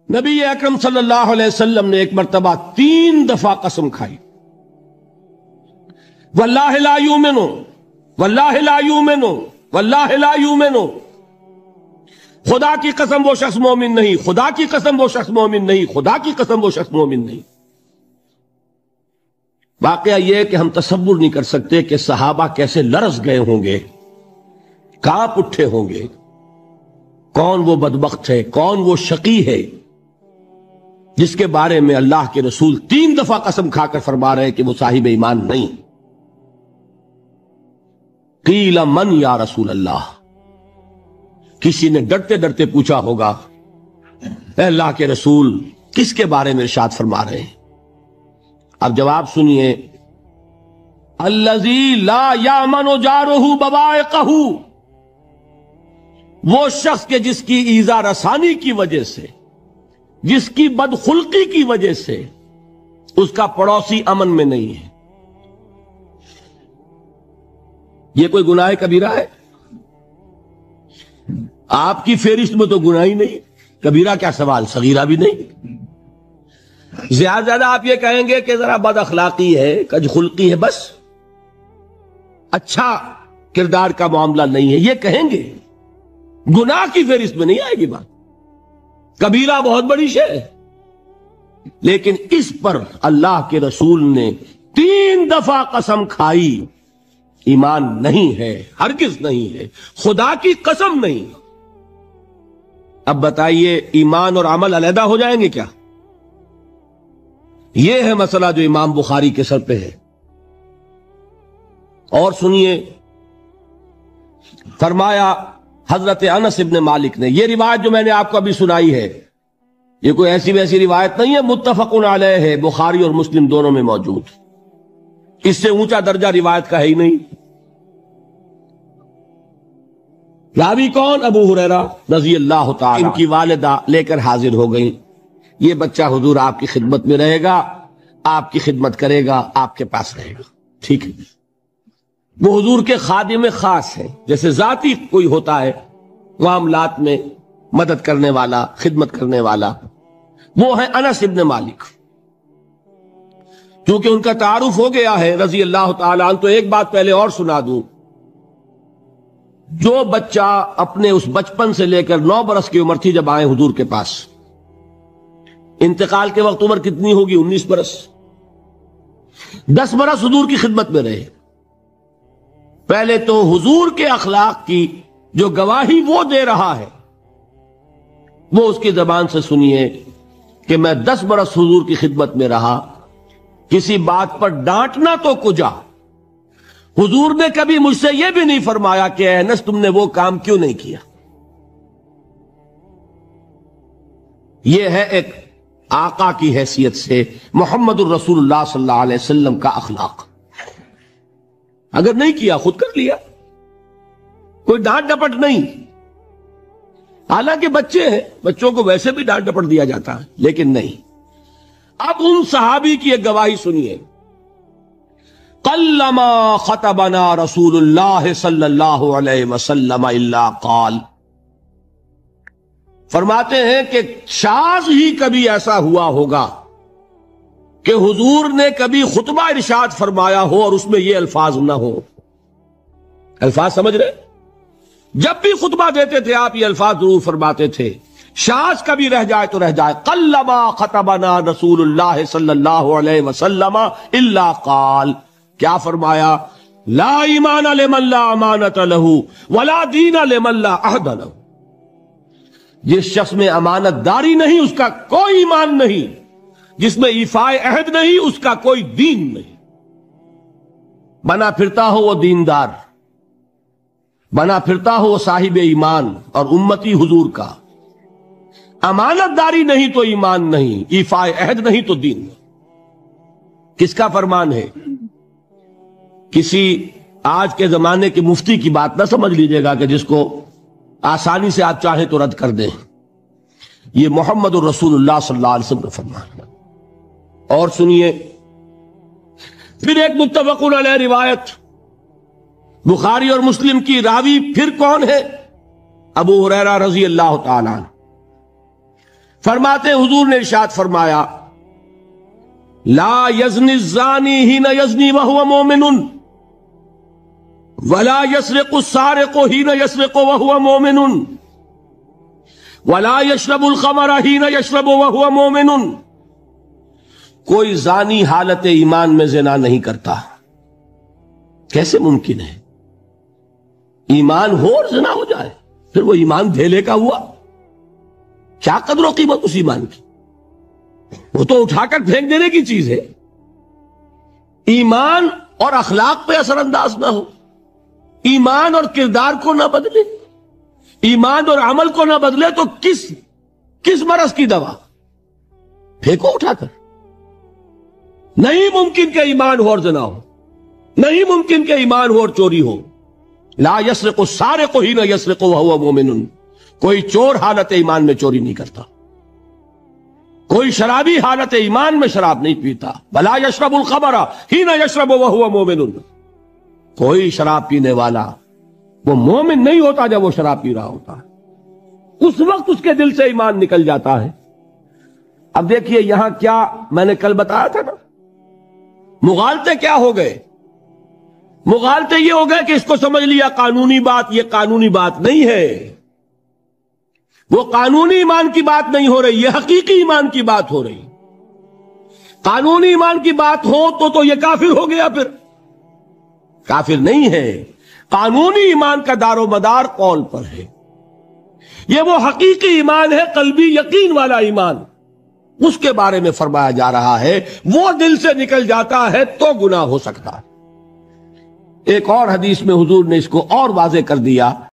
نبی اکرم صلی اللہ علیہ وسلم نے ایک مرتبہ 3 دفعہ قسم کھائی، واللہ لا یؤمنو، واللہ لا یؤمنو، واللہ لا یؤمنو، خدا کی قسم وہ شخص مومن نہیں، خدا کی قسم وہ شخص مومن نہیں، خدا کی قسم وہ شخص مومن نہیں۔ واقعہ یہ کہ ہم تصور نہیں کر سکتے کہ صحابہ کیسے لرز گئے ہوں گے، کانپ اٹھے ہوں گے، کون وہ بدبخت ہے، کون وہ شقی ہے جس کے بارے میں اللہ کے رسول 3 دفعہ قسم کھا کر فرما رہے ہیں کہ وہ صاحب ایمان نہیں۔ قیل من یا رسول اللہ، کسی نے ڈرتے ڈرتے پوچھا ہوگا اے اللہ کے رسول کس کے بارے میں ارشاد فرما رہے ہیں؟ اب جواب سنیے، الذی لا یامن جارہ بوائقہ، وہ شخص کے جس کی ایذا رسانی کی وجہ سے، جس کی بدخلقی کی وجہ سے اس کا پڑوسی امن میں نہیں ہے۔ یہ کوئی گناہ کبیرہ ہے؟ آپ کی فہرست میں تو گناہ ہی نہیں، کبیرہ کیا سوال، صغیرہ بھی نہیں۔ زیادہ زیادہ آپ یہ کہیں گے کہ ذرا بد اخلاقی ہے، کج خلقی ہے، بس اچھا کردار کا معاملہ نہیں ہے، یہ کہیں گے، گناہ کی فہرست میں نہیں آئے گی بات۔ کبیرہ بہت بڑی شے ہے، لیکن اس پر اللہ کے رسول نے 3 دفعہ قسم کھائی، ایمان نہیں ہے، ہرگز نہیں ہے، خدا کی قسم نہیں۔ اب بتائیے ایمان اور عمل علیحدہ ہو جائیں گے کیا؟ یہ ہے مسئلہ جو امام بخاری کے سر پہ ہے۔ اور سنیے، فرمایا حضرت انس ابن مالک نے، یہ روایت جو میں نے آپ کو ابھی سنائی ہے یہ کوئی ایسی ویسی روایت نہیں ہے، متفق علیہ ہے، بخاری اور مسلم دونوں میں موجود، اس سے اونچا درجہ روایت کا ہے ہی نہیں۔ راوی کون؟ ابو ہریرہ رضی اللہ تعالی، ان کی والدہ لے کر حاضر ہو گئیں، یہ بچہ حضور آپ کی خدمت میں رہے گا، آپ کی خدمت کرے گا، آپ کے پاس رہے گا، ٹھیک ہے۔ وہ حضور کے خادم خاص ہیں، جیسے ذاتی کوئی ہوتا ہے معاملات میں مدد کرنے والا، خدمت کرنے والا، وہ ہے انس ابن مالک۔ کیونکہ ان کا تعارف ہو گیا ہے رضی اللہ تعالیٰ عنہ، تو ایک بات پہلے اور سنا دوں، جو بچہ اپنے اس بچپن سے لے کر 9 برس کی عمر تھی جب آئے حضور کے پاس، انتقال کے وقت عمر کتنی ہوگی؟ 19 برس، 10 برس حضور کی خدمت میں رہے۔ پہلے تو حضور کے اخلاق کی جو گواہی وہ دے رہا ہے وہ اس کی زبان سے سنیے کہ میں 10 برس حضور کی خدمت میں رہا، کسی بات پر ڈانٹنا تو کجا، حضور نے کبھی مجھ سے یہ بھی نہیں فرمایا کہ اے انس تم نے وہ کام کیوں نہیں کیا۔ یہ ہے ایک آقا کی حیثیت سے محمد الرسول اللہ صلی اللہ علیہ وسلم کا اخلاق۔ اگر نہیں کیا خود کر لیا، کوئی ڈانٹ ڈپٹ نہیں۔ حالانکہ بچے ہیں، بچوں کو ویسے بھی ڈانٹ ڈپٹ دیا جاتا ہے، لیکن نہیں۔ اب ان صحابی کی ایک گواہی سنیے، قلما خطبنا رسول اللہ صلی اللہ علیہ وسلم الا قال، فرماتے ہیں کہ شاذ ہی کبھی ایسا ہوا ہوگا کہ حضور نے کبھی خطبہ ارشاد فرمایا ہو اور اس میں یہ الفاظ نہ ہو۔ الفاظ سمجھ رہے؟ جب بھی خطبہ دیتے تھے آپ یہ الفاظ ضرور فرماتے تھے، شاذ کبھی رہ جائے تو رہ جائے، قلما خطبنا رسول اللہ صلی اللہ علیہ وسلم الا قال، کیا فرمایا؟ لا ایمان لمن لا امانت لہ ولا دین لمن لا عہد لہ، جس شخص میں امانت داری نہیں اس کا کوئی ایمان نہیں، جس میں ایفاء عہد نہیں اس کا کوئی دین نہیں۔ بنا پھرتا ہو وہ دیندار، بنا پھرتا ہو وہ صاحب ایمان اور امتی حضور کا، امانت داری نہیں تو ایمان نہیں، ایفاء عہد نہیں تو دین نہیں۔ کس کا فرمان ہے؟ کسی آج کے زمانے کے مفتی کی بات نہ سمجھ لیجئے گا کہ جس کو آسانی سے آپ چاہیں تو رد کر دیں، یہ محمد الرسول اللہ صلی اللہ علیہ وسلم کا فرمان ہے۔ اور سنیے پھر ایک متفق علیہ روایت بخاری اور مسلم کی، راوی پھر کون ہے؟ ابو ہریرہ رضی اللہ تعالیٰ عنہ۔ فرماتے حضور نے ارشاد فرمایا لا یزنی الزانی حین یزنی وہو مومن ولا یسرق السارق حین یسرق وہو مومن ولا یشرب الخمر حین یشرب وہو مومن. کوئی زانی حالت ایمان میں زنا نہیں کرتا. کیسے ممکن ہے؟ ایمان ہو اور زنا ہو جائے، پھر وہ ایمان دھیلے کا ہوا. کیا قدر و قیمت اس ایمان کی؟ وہ تو اٹھا کر پھینک دینے کی چیز ہے. ایمان اور اخلاق پہ اثر انداز نہ ہو، ایمان اور کردار کو نہ بدلے، ایمان اور عمل کو نہ بدلے تو کس مرض کی دوا؟ پھینکو اٹھا کر. نہیں ممکن کہ ایمان ہو اور زنا ہو، نہیں ممکن کہ ایمان ہو اور چوری ہو. لا یسرق السارق حین یسرق وہو مومن. کوئی چور حالت ایمان میں چوری نہیں کرتا، کوئی شرابی حالت ایمان میں شراب نہیں پیتا. ولا یشرب الخمر حین یشرب وہو مومن. کوئی شراب پینے والا وہ مومن نہیں ہوتا جب وہ شراب پی رہا ہوتا ہے، اس وقت اس کے دل سے ایمان نکل جاتا ہے. اب دیکھیے یہاں کیا میں نے کل بتایا تھا نا، مغالطے کیا ہو گئے؟ مغالطے یہ ہو گئے کہ اس کو سمجھ لیا قانونی بات. یہ قانونی بات نہیں ہے، وہ قانونی ایمان کی بات نہیں ہو رہی، یہ حقیقی ایمان کی بات ہو رہی. قانونی ایمان کی بات ہو تو یہ کافر ہو گیا. پھر کافر نہیں ہے. قانونی ایمان کا دار و مدار قول پر ہے. یہ وہ حقیقی ایمان ہے، قلبی یقین والا ایمان. اس کے بارے میں فرمایا جا رہا ہے وہ دل سے نکل جاتا ہے تو گناہ ہو سکتا ہے. ایک اور حدیث میں حضور نے اس کو اور واضح کر دیا.